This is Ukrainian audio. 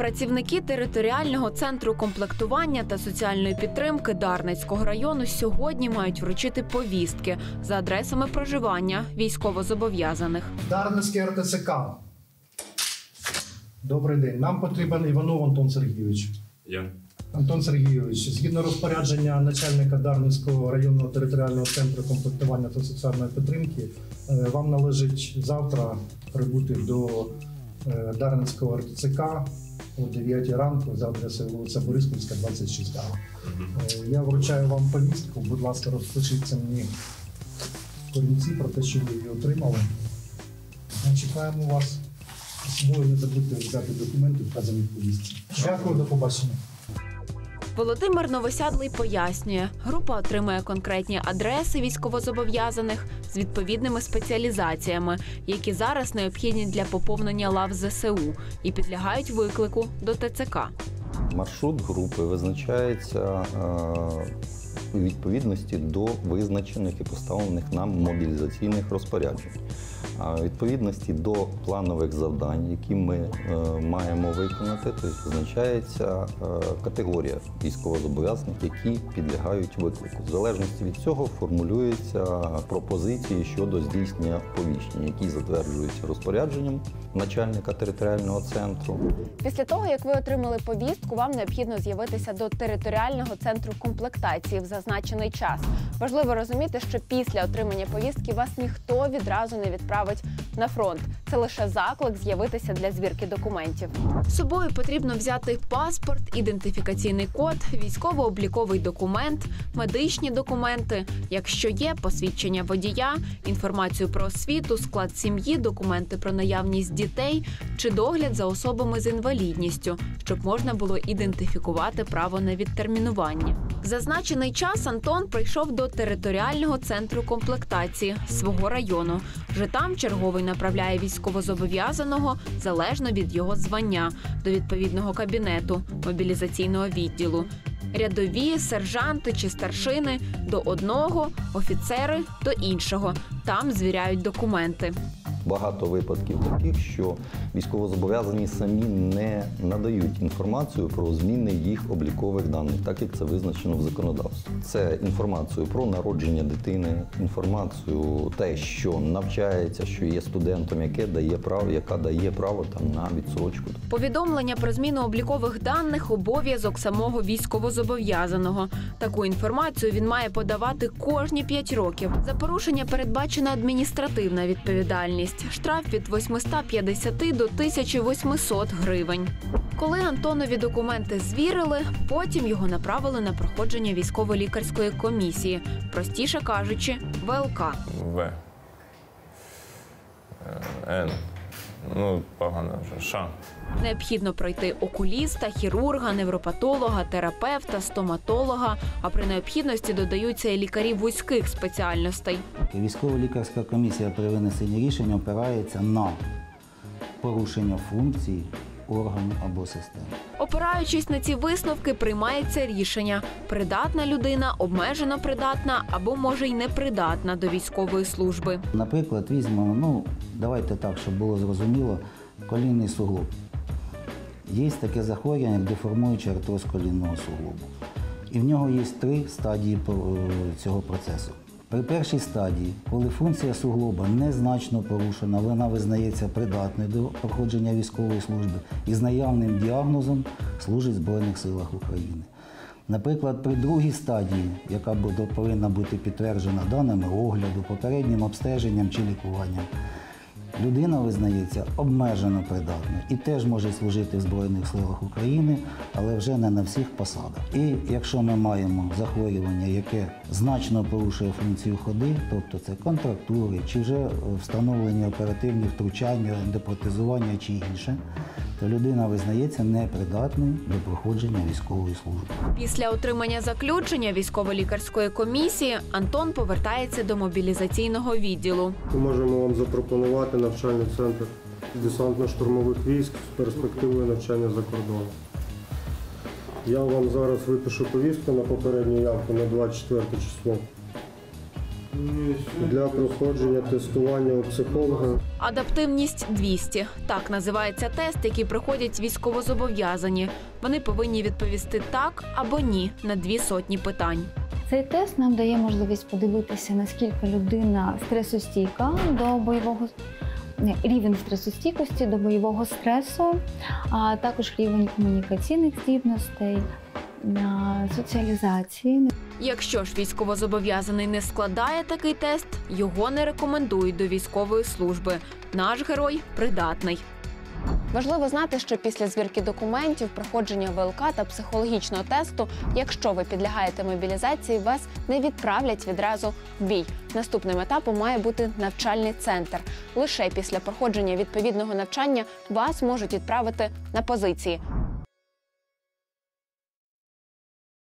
Працівники територіального центру комплектування та соціальної підтримки Дарницького району сьогодні мають вручити повістки за адресами проживання військовозобов'язаних. Дарницький РТЦК. Добрий день. Нам потрібен Іванов Антон Сергійович. Я. Антон Сергійович, згідно розпорядження начальника Дарницького районного територіального центру комплектування та соціальної підтримки, вам належить завтра прибути до Дарницького РТЦК о 9 ранку за адресою вулиця Бориспільська, 26А. Я вручаю вам повістку, будь ласка, розпишіться мені в корінці про те, що ви її отримали. Ми чекаємо вас. Собою не забудьте взяти документи, вказані в повістці. Дякую, до побачення. Володимир Новосядлий пояснює, група отримує конкретні адреси військовозобов'язаних з відповідними спеціалізаціями, які зараз необхідні для поповнення лав ЗСУ і підлягають виклику до ТЦК. Маршрут групи визначається у відповідності до визначених і поставлених нам мобілізаційних розпоряджень. У відповідності до планових завдань, які ми маємо виконати, тобто визначається категорія військовозобов'язаних, які підлягають виклику. В залежності від цього формулюються пропозиції щодо здійснення оповіщення, які затверджуються розпорядженням начальника територіального центру. Після того, як ви отримали повістку, вам необхідно з'явитися до територіального центру комплектації в зазначений час. Важливо розуміти, що після отримання повістки вас ніхто відразу не відправить на фронт. Це лише заклик з'явитися для звірки документів. З собою потрібно взяти паспорт, ідентифікаційний код, військово-обліковий документ, медичні документи, якщо є посвідчення водія, інформацію про освіту, склад сім'ї, документи про наявність дітей чи догляд за особами з інвалідністю, щоб можна було ідентифікувати право на відтермінування. В зазначений час Антон прийшов до територіального центру комплектації свого району. Вже там черговий направляє військовозобов'язаного, залежно від його звання, до відповідного кабінету, мобілізаційного відділу. Рядові, сержанти чи старшини – до одного, офіцери – до іншого. Там звіряють документи. Багато випадків таких, що військовозобов'язані самі не надають інформацію про зміни їх облікових даних, так як це визначено в законодавстві. Це інформацію про народження дитини, інформацію те, що навчається, що є студентом, яка дає право на відсрочку. Повідомлення про зміну облікових даних – обов'язок самого військовозобов'язаного. Таку інформацію він має подавати кожні 5 років. За порушення передбачена адміністративна відповідальність. Штраф від 850 до 1800 гривень. Коли Антонові документи звірили, потім його направили на проходження військово-лікарської комісії. Простіше кажучи, ВЛК. В. Н. Погано вже. Ш. Необхідно пройти окуліста, хірурга, невропатолога, терапевта, стоматолога, а при необхідності додаються і лікарі вузьких спеціальностей. Військово-лікарська комісія при винесенні рішення опирається на порушення функцій органу або системи. Опираючись на ці висновки, приймається рішення – придатна людина, обмежено придатна або, може, й непридатна до військової служби. Наприклад, візьмемо, давайте так, щоб було зрозуміло, колінний суглоб. Є таке захворювання, як деформуючий артроз колінного суглобу. І в нього є 3 стадії цього процесу. При першій стадії, коли функція суглоба незначно порушена, вона визнається придатною до проходження військової служби і з наявним діагнозом служить в Збройних силах України. Наприклад, при другій стадії, яка повинна бути підтверджена даними огляду, попереднім обстеженням чи лікуванням, людина визнається обмежено придатною і теж може служити в Збройних силах України, але вже не на всіх посадах. І якщо ми маємо захворювання, яке значно порушує функцію ходи, тобто це контрактури, чи вже встановлені оперативні втручання, ендопротезування чи інше, то людина визнається непридатною до проходження військової служби. Після отримання заключення військово-лікарської комісії Антон повертається до мобілізаційного відділу. Ми можемо вам запропонувати навчальний центр десантно-штурмових військ з перспективою навчання за кордоном. Я вам зараз випишу повістку на попередню явку на 24 число. Для проходження тестування у психолога. Адаптивність 200 – так називається тест, який проходять військовозобов'язані. Вони повинні відповісти так або ні на 200 питань. Цей тест нам дає можливість подивитися, наскільки людина стресостійка до бойового рівень стресостійкості до бойового стресу, а також рівень комунікаційних здібностей, соціалізації. Якщо ж військовозобов'язаний не складає такий тест, його не рекомендують до військової служби. Наш герой придатний. Важливо знати, що після звірки документів, проходження ВЛК та психологічного тесту, якщо ви підлягаєте мобілізації, вас не відправлять відразу в бій. Наступним етапом має бути навчальний центр. Лише після проходження відповідного навчання вас можуть відправити на позиції.